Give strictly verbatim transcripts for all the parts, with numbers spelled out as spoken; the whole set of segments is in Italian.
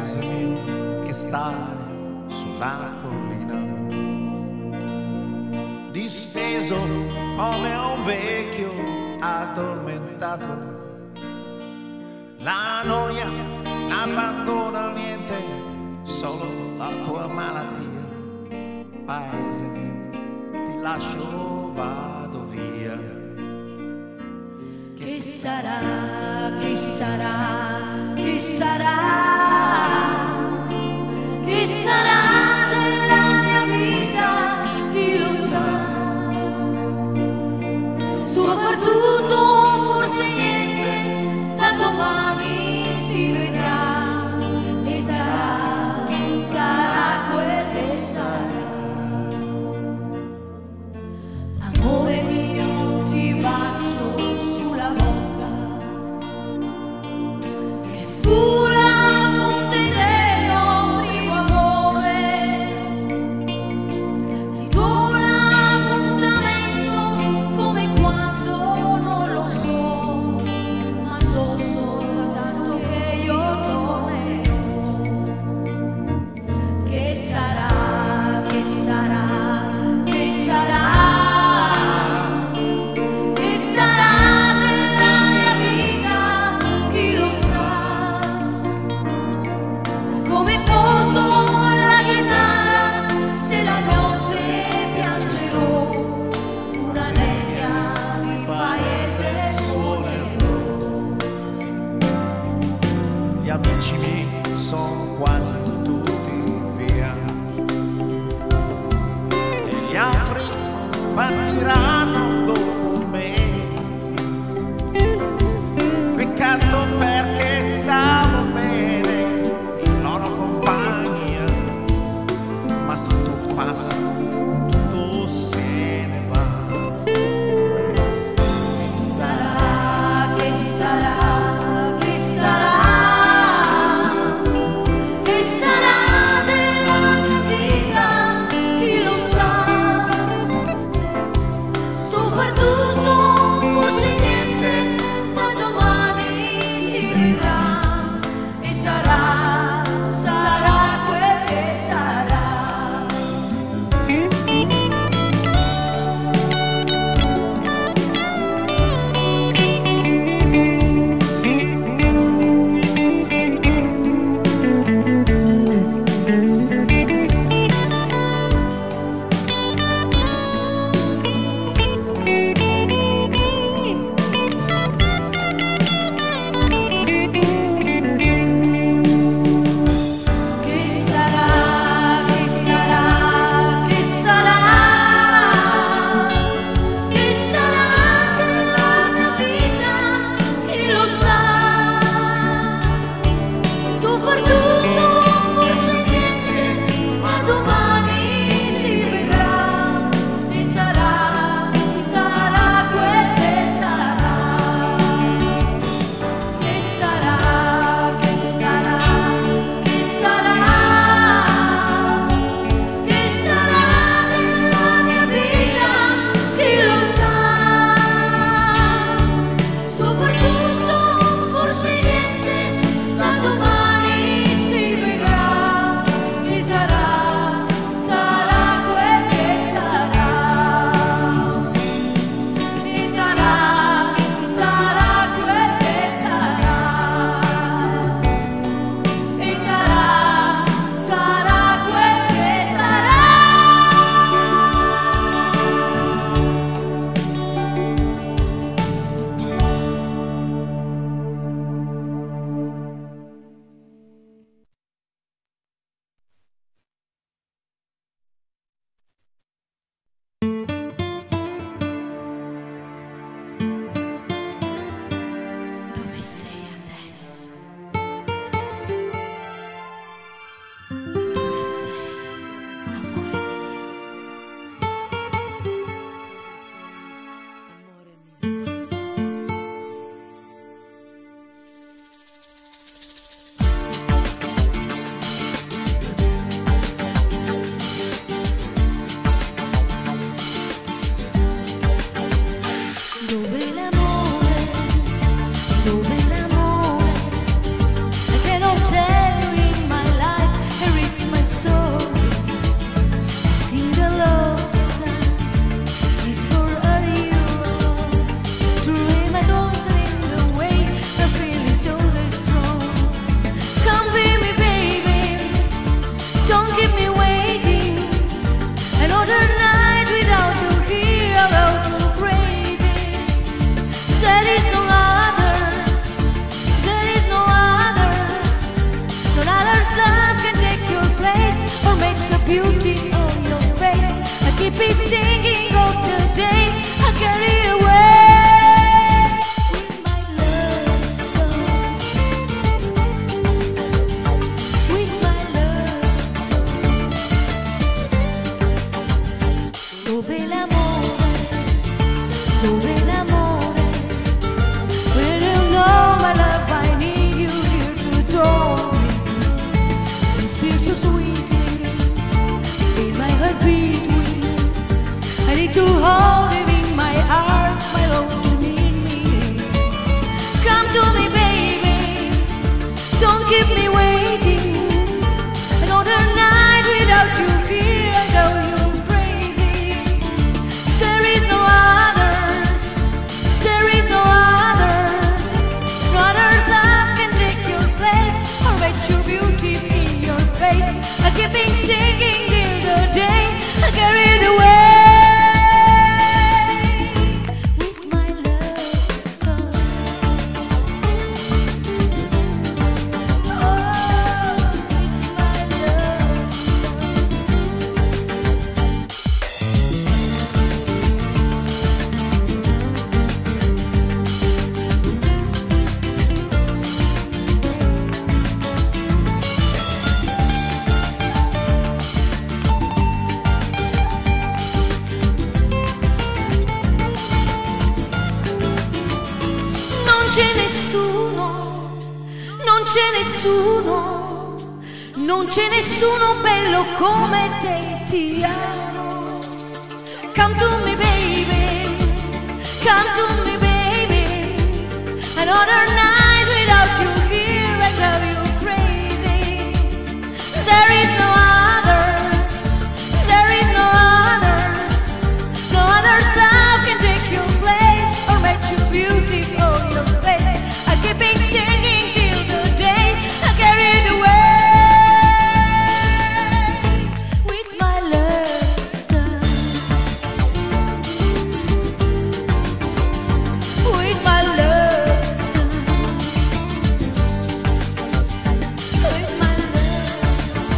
paese mio che sta sulla collina, disteso come un vecchio addormentato. La noia abbandona niente, solo la tua malattia. Paese mio, ti lascio, vado via. Che sarà, che sarà, che sarà, che sarà della mia vita, chi lo sa. So far tutto, forse niente, da domani si vedrà. E sarà, sarà quel che sarà. Amore mio, ti bacio sulla bocca, che fu la fonte del mio primo amore. Ti do l'appuntamento come quando non lo so, ma so soltanto che io tornerò. Che sarà, che sarà, che sarà. Gli amici miei sono quasi tutti via e gli altri partiranno dopo me. Peccato perché stavo bene in loro compagnia, ma tutto passa, tutto se ne va. Che sarà, che sarà, che sarà. or match the beauty of your face. I keep it singing all the day, I carry away with my love song, with my love song. Dove l'amore, dove l'amore, where you know my love, I need you here to adore me. You speak so sweetly, feel my heart beat with. I need to hold you in my arms, my love, you need me. Come to me, baby, don't keep me waiting. Another night without you here, I know you're crazy. There is no others, there is no others. No others love can take your place or match your beauty in your face. I keep on singing till the day I carry it away with my love song. Oh, with my love Non c'è nessuno, non c'è nessuno, non c'è nessuno bello come te, ti amo. Come to me, baby, come to me, baby. Another night without you here, I know you're crazy. There is no others, there is no others. No others love can take your place or match your beauty or your face. I keep on singing till the day I carry it away with my love song, with my love song, with my love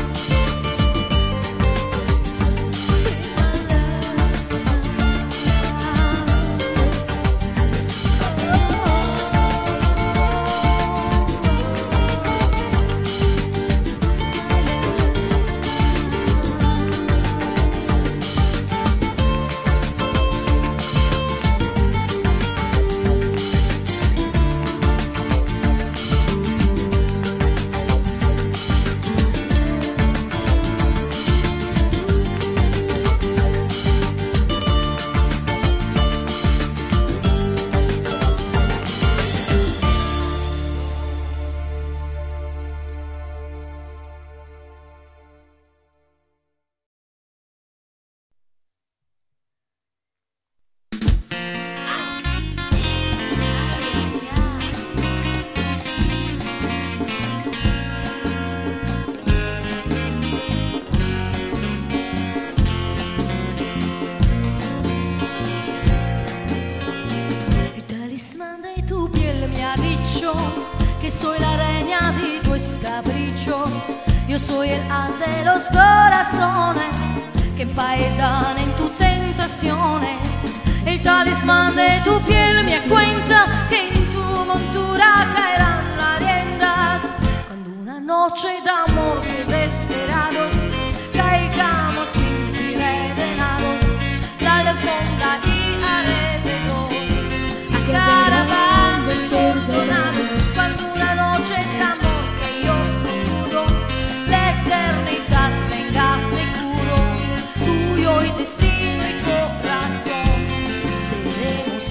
que soy la reina de tus caprichos. Yo soy el as de los corazones que empaezan en tus tentaciones. El talismán de tu piel me cuenta que en tu montura caerán las riendas. Cuando una noche de amor desesperados caigamos enredados, la alfombra y alrededor a caravana desordenados. Cuando una noche de amor que yo no pudo, la eternidad venga seguro, tuyo y destino y corazón seremos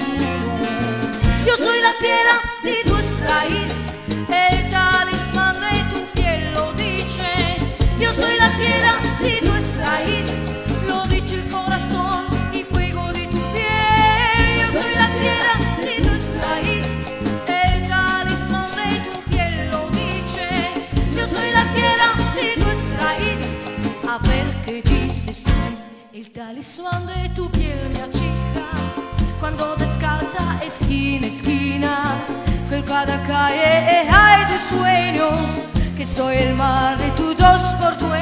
uno. Yo soy la tierra de tus raíces, el talismán de tu piel lo dice. Yo soy la tierra de tus raíces, lo dice el corazón y fuego de tu piel. Yo soy la tierra de tus raíces, el talismán de tu piel lo dice. Yo soy la tierra de tus raíces, a ver qué dices tú. El talismán de tu piel me achica cuando descalza esquina a esquina, que cada calle hay tus sueños, que soy el mar de tus dos por tu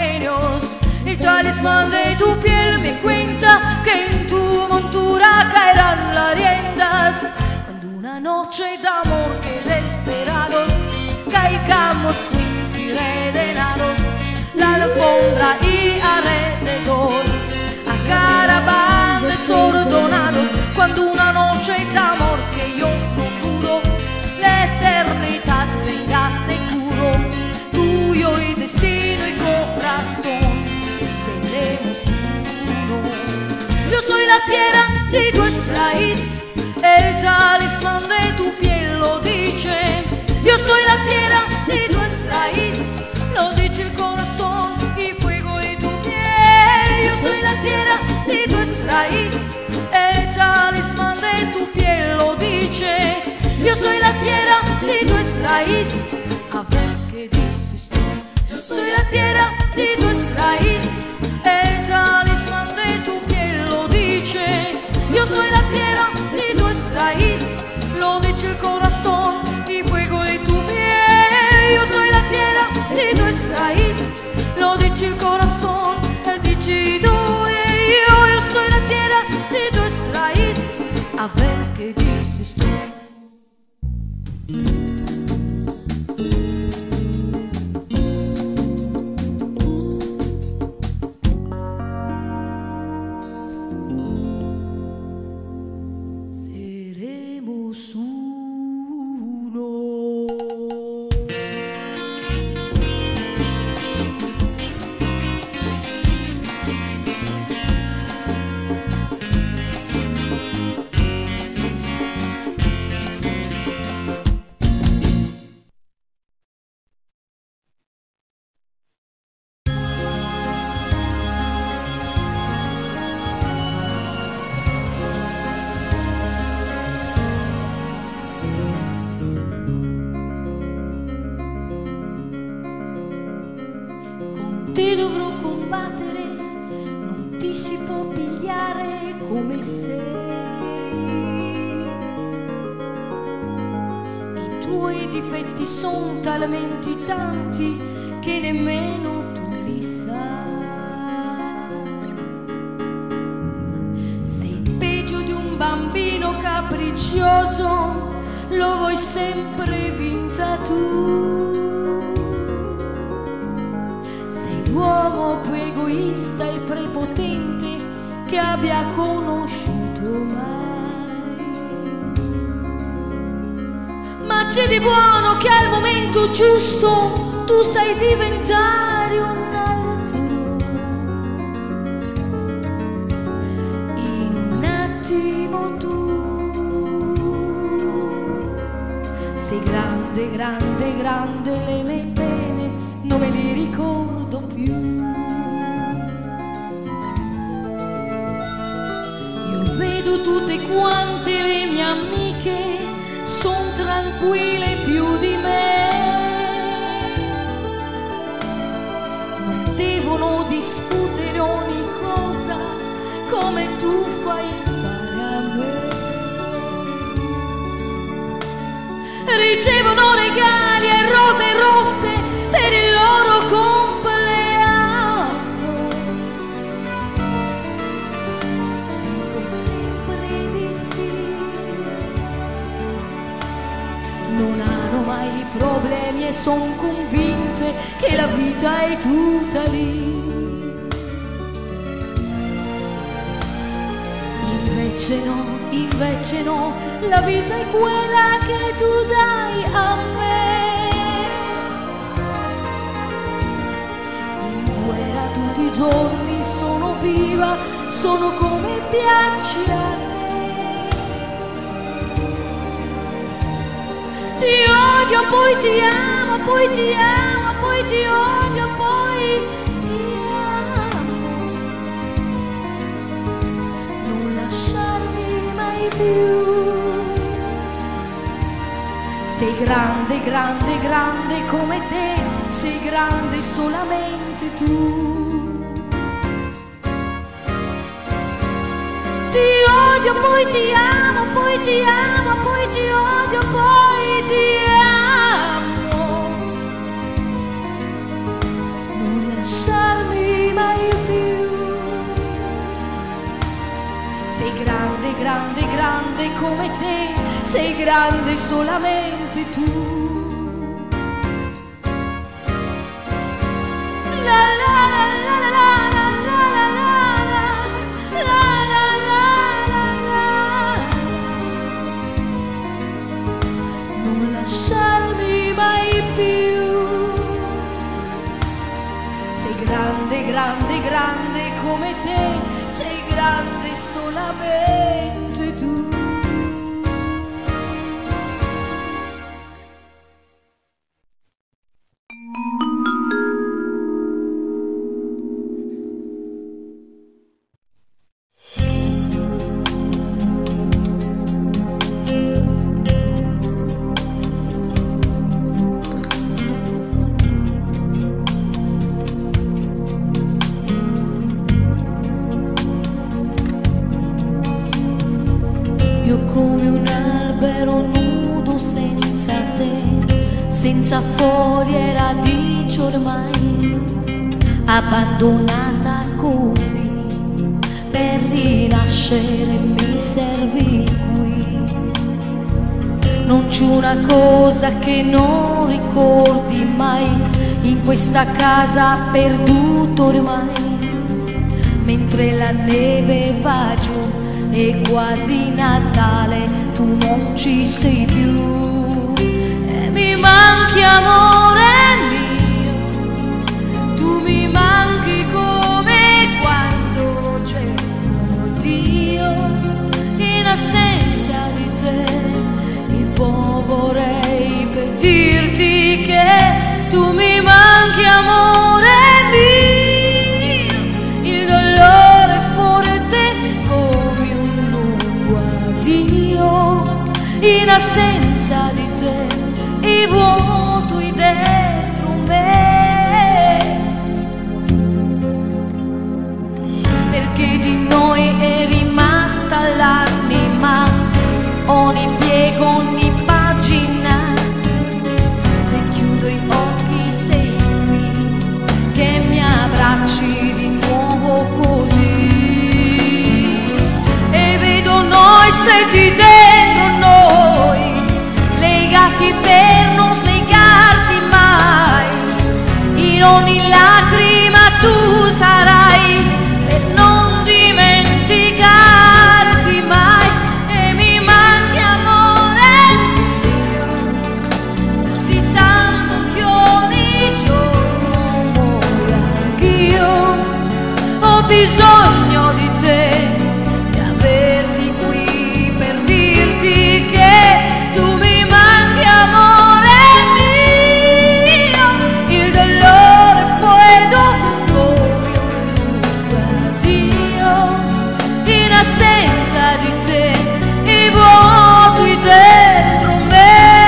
talismán de tu piel me cuenta que en tu montura caerán las riendas. Cuando una noche de amor que desesperados caigamos enredados, la alfombra y alrededor a caravana desordenados. Cuando una noche de amor que yo no curo, la eternidad venga seguro, tuyo y destino y corazón seremos uno. Yo soy la tierra de tu raíz, el talismán de tu piel lo dice. Yo soy la tierra de tu raíz, lo dice el corazón y fuego de tu piel. Yo soy la tierra de tu raíz, el talismán de tu piel lo dice. Yo soy la tierra de tu raíz, a ver qué dices tú. Yo soy la tierra de tu raíz, el talismán de tu piel lo dice. Yo soy la tierra de tu raíz, lo dice el corazón y fuego de tu piel. Yo soy la tierra de tu raíz, lo dice el corazón, dice tú y yo. Yo soy la tierra de tu raíz, a ver qué dices tú. Seremos uno. Ti dovrò combattere, non ti si può pigliare come sei. I tuoi difetti sono talmente tanti che nemmeno tu li sai. Sei peggio di un bambino capriccioso, lo vuoi sempre vinta tu. L'uomo più egoista e prepotente che abbia conosciuto mai. Ma c'è di buono che al momento giusto tu sai diventare un altro. In un attimo tu sei grande, grande, grande, le mie pene non me le ricordo più. Io vedo tutte quante le mie amiche, son tranquille più di me. Non devono discutere ogni cosa come tu fai fare a me. Ricevono regali e rose rosse per il loro compleanno. Dico sempre di sì. Non hanno mai problemi e son convinte che la vita è tutta lì. Invece no, invece no, la vita è quella che tu dai a me. Tutti i giorni sono viva, sono come piace a te. Ti odio, poi ti amo, poi ti amo, poi ti odio, poi ti amo. Non lasciarmi mai più. Sei grande, grande, grande come te, sei grande solamente tu. Ti odio, poi ti amo, poi ti amo, poi ti odio, poi ti amo. Non lasciarmi mai più. grande, grande come te, sei grande solamente tu. La la la la la la la la la la la la la. Non lasciarmi mai più. Sei grande, grande, grande come te, sei grande solamente tu. Come un albero nudo senza te, senza foglie e radici ormai, abbandonata così, per rinascere mi servi qui. Non c'è una cosa che non ricordi mai, in questa casa perduto ormai, mentre la neve va giù e quasi Natale, tu non ci sei più. E mi manchi amore mio, tu mi manchi come quando cerco Dio. In assenza di te io vorrei per dirti che tu mi manchi amore mio. Il dolore è forte come un lungo addio. In assenza di te il vuoto è dentro me, perché di noi è rimasta l'anima, ogni piego, ogni pagina. Se chiudo i occhi sei qui, che mi abbracci di nuovo così, e vedo noi stretti dentro noi, legati per non slegarsi mai. In ogni lacrima tu sarai, per non dimenticarti mai. E mi manchi amore mio, così tanto che ogni giorno muoio anch'io. Ho bisogno di te, di averti qui per dirti che tu mi manchi amore mio. Il dolore è freddo come un lungo addio. In assenza di te il vuoto è dentro me.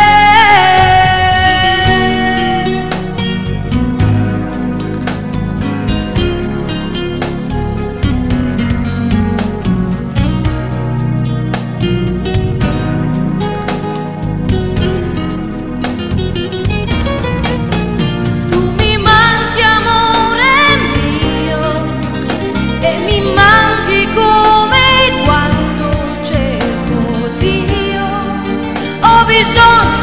Tu mi manchi amore mio, e mi manchi come quando cerco Dio. Ho bisogno